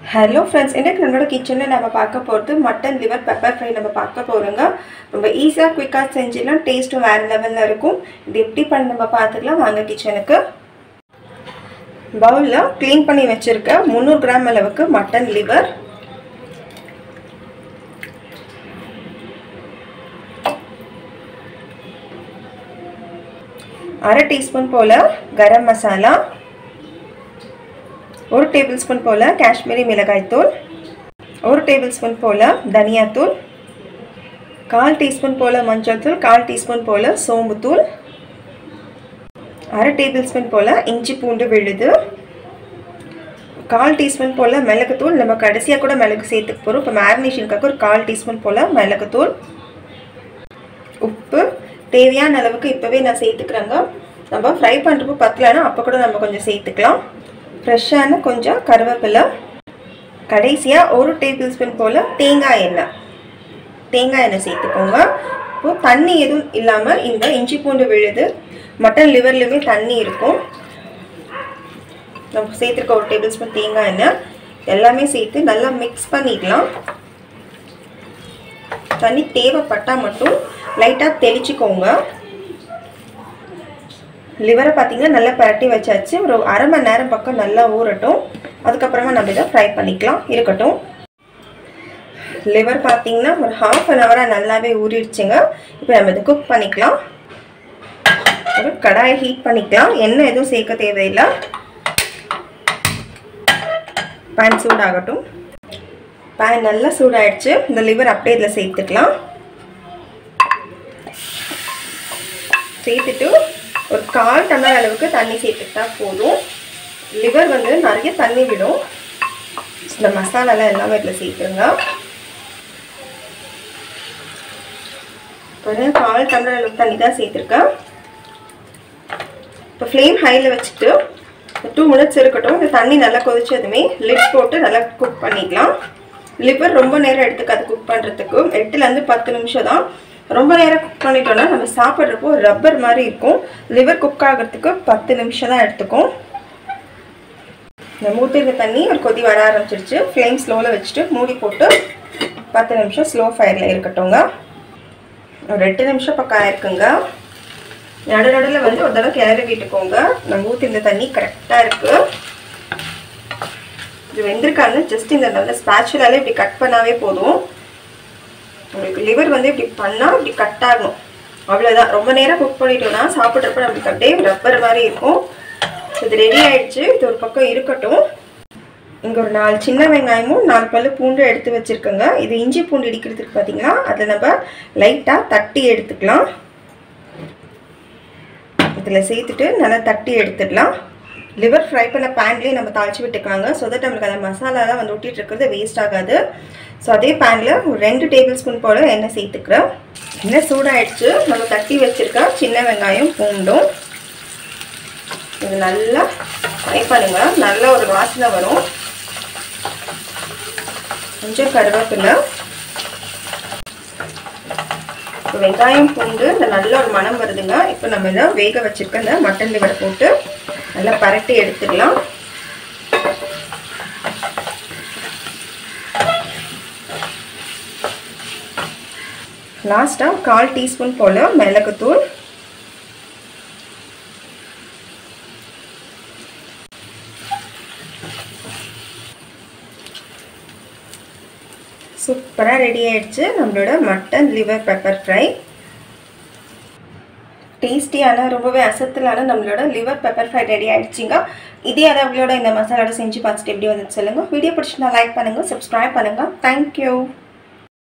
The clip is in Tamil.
ஹலோ ஃப்ரெண்ட்ஸ், இன்றைக்கு நம்மளோட கிச்சனில் நம்ம பார்க்க போகிறது மட்டன் லிவர் பெப்பர் ஃப்ரை நம்ம பார்க்க போகிறோங்க. ரொம்ப ஈஸியாக குயிக்காக செஞ்சிடலாம், டேஸ்ட்டும் வேறு லெவலில் இருக்கும். இது எப்படி பண்ண நம்ம பார்த்துக்கலாம் வாங்க கிச்சனுக்கு. பவுலில் க்ளீன் பண்ணி வச்சுருக்க 300 கிராம் அளவுக்கு மட்டன் லிவர், அரை டீஸ்பூன் போல் கரம் மசாலா, 1 டேபிள் ஸ்பூன் போல் காஷ்மீரி மிளகாய் தூள், 1 டேபிள் ஸ்பூன் போல் தனியாத்தூள், 1/4 டீஸ்பூன் போல் மஞ்சள் தூள், 1/4 டீஸ்பூன் போல் சோம்பு தூள், அரை டேபிள் ஸ்பூன் போல் இஞ்சி பூண்டு விழுது, 1/4 டீஸ்பூன் போல் மிளகுத்தூள். நம்ம கடைசியாக கூட மிளகு சேர்த்துக்க போகிறோம். இப்போ மேரினேஷனுக்காக ஒரு 1/4 டீஸ்பூன் போல் மிளகுத்தூள், உப்பு தேவையான அளவுக்கு இப்போவே நான் சேர்த்துக்கிறேங்க. நம்ம ஃப்ரை பண்ணுறப்போ பத்தலைன்னா அப்போ கூட நம்ம கொஞ்சம் சேர்த்துக்கலாம். ஃப்ரெஷ்ஷான கொஞ்சம் கருவேப்பிலை, கடைசியாக 1 டேபிள் ஸ்பூன் போல் தேங்காய் எண்ணெய் சேர்த்துக்கோங்க. இப்போது தண்ணி எதுவும் இல்லாமல் இந்த இஞ்சி பூண்டு விழுது மட்டன் லிவர்லேயுமே தண்ணி இருக்கும். நம்ம சேர்த்துருக்க 1 டேபிள் ஸ்பூன் தேங்காய் எண்ணெய் எல்லாமே சேர்த்து நல்லா மிக்ஸ் பண்ணிடலாம். தண்ணி தேவைப்பட்டால் மட்டும் லைட்டாக தெளிச்சுக்கோங்க. லிவரை பார்த்திங்கன்னா நல்லா பரட்டி வச்சாச்சு. ஒரு அரை மணி நேரம் பக்கம் நல்லா ஊறட்டும். அதுக்கப்புறமா நம்ம இதை ஃப்ரை பண்ணிக்கலாம். இருக்கட்டும். லிவர் பார்த்திங்கன்னா ஒரு 1/2 அன் ஹவராக நல்லாவே ஊறிடுச்சுங்க. இப்போ நம்ம இதை குக் பண்ணிக்கலாம். ஒரு கடாயை ஹீட் பண்ணிக்கலாம். எண்ணெய் எதுவும் சேர்க்க தேவையில்லை. பேன் சூடாகட்டும். பேன் நல்லா சூடாயிடுச்சு. இந்த லிவர் அப்படியே இதில் சேர்த்துக்கலாம். சேர்த்துட்டு ஒரு 1/4 டம்ளர் அளவுக்கு தண்ணி சேர்த்துக்கிட்டா போதும். லிவர் நிறைய தண்ணி விடும். இந்த மசாலாலாம் எல்லாமே இதில் சேர்த்துருங்க. ஒரு 1/4 டம்ளர் அளவுக்கு தண்ணி தான் சேர்த்துருக்கேன். இப்போ ஃப்ளேம் ஹையில் வச்சுட்டு 2 மினிட்ஸ் இருக்கட்டும். இந்த தண்ணி நல்லா கொதிச்சதுமே லிட் போட்டு நல்லா குக் பண்ணிக்கலாம். லிவர் ரொம்ப நேரம் எடுத்துக்காது குக் பண்ணுறதுக்கு. 8லேருந்து 10 நிமிஷம் தான். ரொம்ப நேரம் குக் பண்ணிட்டோம்னா நம்ம சாப்பிட்றப்போ ரப்பர் மாதிரி இருக்கும். லிவர் குக் ஆகிறதுக்கு 10 நிமிஷம் தான் எடுத்துக்கும். இந்த ஊற்றிருக்க தண்ணி ஒரு கொதி வர ஆரம்பிச்சிருச்சு. ஃப்ளேம் ஸ்லோவில் வச்சுட்டு மூடி போட்டு 10 நிமிஷம் ஸ்லோ ஃபயரில் இருக்கட்டும்ங்க. ஒரு 8 நிமிஷம் பக்கம் ஆயிருக்குங்க. நடுநடுவில் ஒரு தடவை கிளறி விட்டுக்கோங்க. நம்ம ஊற்றிருந்த தண்ணி கரெக்டாக இருக்குது. இது வெந்திருக்காங்க. ஜஸ்ட் இந்த நல்ல ஸ்பேச்சுலாலே இப்படி கட் பண்ணாவே போதும். உங்களுக்கு லிவர் இப்படி பண்ணால் இப்படி கட் ஆகணும். அவ்வளோதான். ரொம்ப நேரம் குக் பண்ணிட்டோம்னா சாப்பிட்றப்ப நம்மளுக்கு அப்படியே ரப்பர் மாதிரி இருக்கும். இது ரெடி ஆகிடுச்சு. இது ஒரு பக்கம் இருக்கட்டும். இங்கே ஒரு 4 சின்ன வெங்காயமும் 4 பல்லு பூண்டு எடுத்து வச்சுருக்கோங்க. இது இஞ்சி பூண்டு இடிக்கிறதுக்கு பார்த்தீங்கன்னா அதில் நம்ம லைட்டாக தட்டி எடுத்துக்கலாம். இதில் சேர்த்துட்டு நல்லா தட்டி எடுத்துடலாம். லிவர் ஃப்ரை பண்ண பேன்லேயே நம்ம தாளித்து விட்டுக்கலாங்க. ஸோ தட் நம்மளுக்கு அந்த மசாலாலாம் ஒட்டிகிட்டு இருக்கிறது வேஸ்ட் ஆகாது. ஸோ அதே பேனில் ஒரு 2 டேபிள் ஸ்பூன் போல் எண்ணெய் சேர்த்துக்கிறேன். எண்ணெய் சூடாகிடுச்சு. நம்ம தட்டி வச்சுருக்க சின்ன வெங்காயம் பூண்டும் இது நல்லா ஃப்ரை பண்ணுங்கள். நல்ல ஒரு வாசனை வரும். கொஞ்சம் கருவேப்பிலை, வெங்காயம் பூண்டு இந்த நல்ல ஒரு மனம் வருதுங்க. இப்போ நம்ம இதை வேக வச்சுருக்க இந்த மட்டன் லிவரை போட்டு நல்லா பரட்டி எடுத்துக்கலாம். லாஸ்ட்டாக 1/4 டீஸ்பூன் போல் மிளகுத்தூள், சூப்பராக ரெடி ஆயிடுச்சு நம்மளோட மட்டன் லிவர் பெப்பர் ஃப்ரை. டேஸ்டியான ரொம்பவே அசத்தலான நம்மளோட லிவர் பெப்பர் ஃப்ரை ரெடி ஆகிடுச்சிங்க. இதே அளவுகளோட இந்த மசாலாவோட செஞ்சு பார்த்துட்டு எப்படி வந்து சொல்லுங்கள். வீடியோ பிடிச்சிருந்தா லைக் பண்ணுங்கள், சப்ஸ்கிரைப் பண்ணுங்கள். தேங்க்யூ.